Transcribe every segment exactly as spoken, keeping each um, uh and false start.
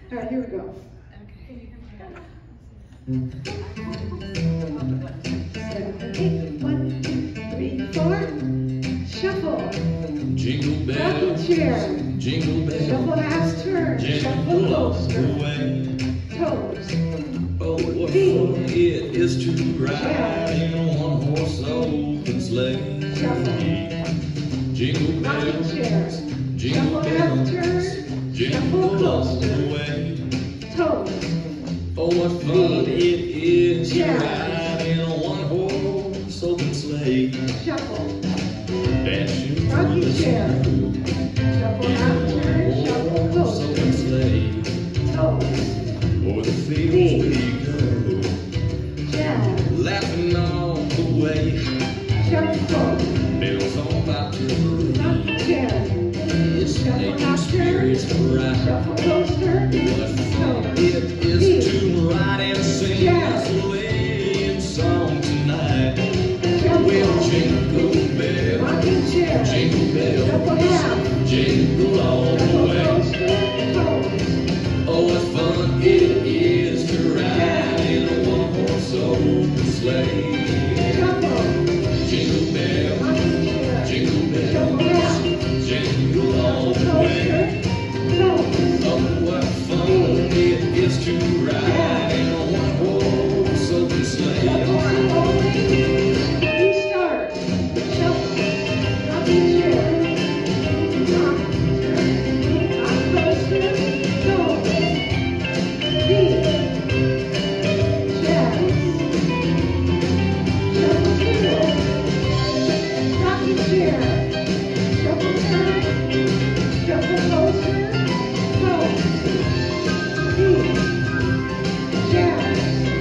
All right, here we go. Okay. Seven, eight, one, two, three, four. Shuffle. Jingle bell, Rocking chair. jingle bell, Shuffle half turn. Shuffle jingle all coaster. the way. Toes. Oh, what Feet. fun it is to ride in a one-horse open sleigh. Shuffle. Jingle Rocking bells, chair. jingle Shuffle half bells, turn. Shuffle jingle all coaster. the way. Toes. Oh, what fun it is to Yeah. ride in a one-horse open sleigh. Shuffle. Dashing through Rocking the chair. snow. Shuffle half turn. Shuffle One-horse open coaster. sleigh. Toes. O'er the fields Feet. we go, Jazz. laughing all the way. Shuffle. Bells on my tree. Rocking chair. It's Shuffle making half turn. spirits bright. Shuffle coaster. What fun Toes. it is Feet. to ride and sing Yeah. this sleighing song tonight. Shuffle. We'll jingle bells, Rocking chair. jingle Shuffle bells, half. jingle all the Shuffle way. coaster. Toes. Oh, what fun it is to ride in a one-horse open sleigh. Shuffle. Jingle bells, Rocking chair. jingle Shuffle bells, half. jingle all the way. Coaster. Toes. Oh, what fun it is to ride in a one-horse open sleigh. Shuffle only. Restart. Shuffle. Rocking chair. Rock. Rock coaster. Toes. Feet. Jazz. Shuffle through. Rocking chair. Shuffle turn. Shuffle coaster. Toes. Feet. Jazz.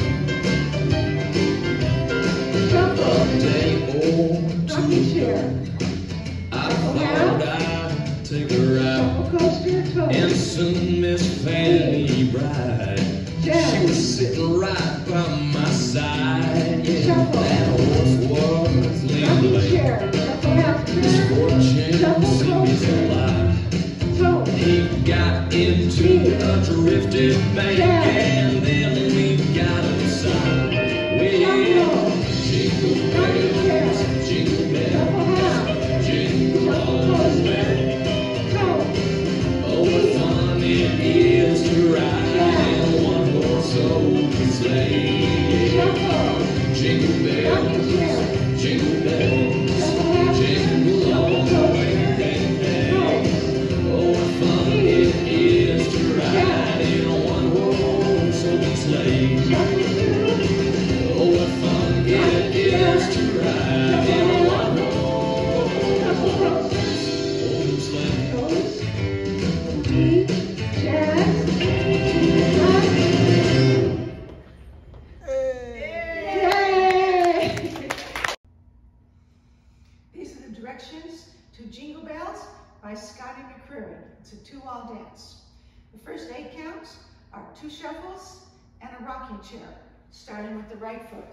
Shuffle. A day or Rocking two chair. ago, I thought I'd take a ride Shuffle coaster. in Toes. some Miss Fanny Bride. She Jazz. was sitting right by my side. Yeah, Shuffle. that horse was leaning Rocking late. chair. Shuffle half turn. Misfortune Shuffle seems coaster. alive. Toes. He got into a drifted bank, and then we got inside. Well, jingle bells, jingle bells, jingle all the way. Toes. Oh, what fun it is to ride in a one-horse open sleigh. Shuffle. Jingle bells, Rocking chair. jingle bells, Shuffle half turn. jingle all Shuffle the way. coaster. Toes. Oh, what fun it is to ride in a one-horse open sleigh. Shuffle through. Oh, what fun it is to ride in a one-horse Shuffle coaster. open sleigh. Toes. Feet. Jazz. Rock. Yay! These are the directions to Jingle Bells by Scotty McCreery. It's a two-wall dance. The first eight counts are two shuffles and a rocking chair, starting with the right foot.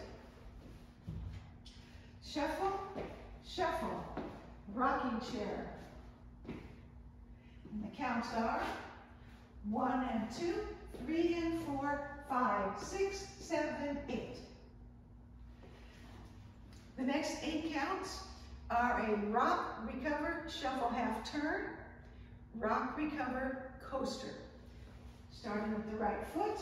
Shuffle, shuffle, rocking chair. And the counts are one and two, three and four, five, six, seven, eight. The next eight counts are a rock, recover, shuffle, half turn, rock, recover, coaster. Starting with the right foot,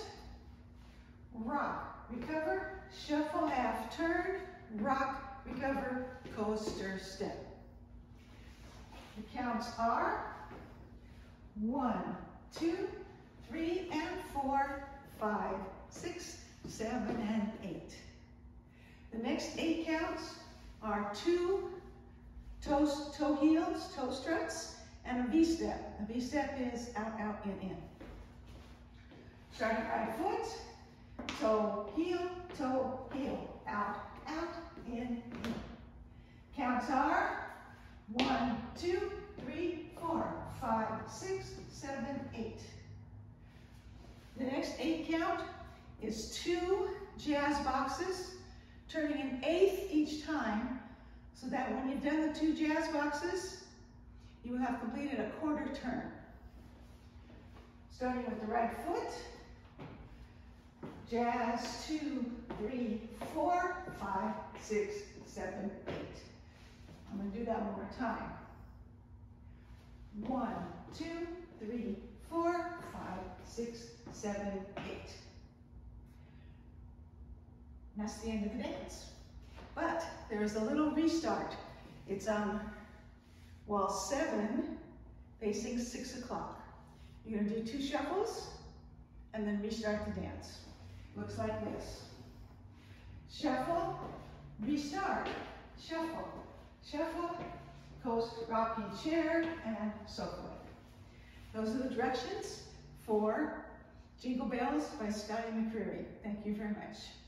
rock, recover, shuffle, half turn, rock, recover, coaster, step. The counts are one, two, three and four, five, six, seven and eight. The next eight counts are two toe, toe heels, toe struts, and a V-step. A V-step is out, out, in, in. Starting right foot, toe, heel, toe, heel, out, out, in, in. Counts are one, two, three, four, five, six, seven, eight. The next eight count is two jazz boxes, turning an eighth each time, so that when you've done the two jazz boxes, you will have completed a quarter turn. Starting with the right foot. Jazz, two, three, four, five, six, seven, eight. I'm going to do that one more time. One, two, three, four, five, six, seven, eight. And that's the end of the dance. But there's a little restart. It's on wall seven, facing six o'clock. You're going to do two shuffles and then restart the dance. Looks like this. Shuffle, restart, shuffle, shuffle, coast, rocking chair, and so forth. Those are the directions for Jingle Bells by Scotty McCreery. Thank you very much.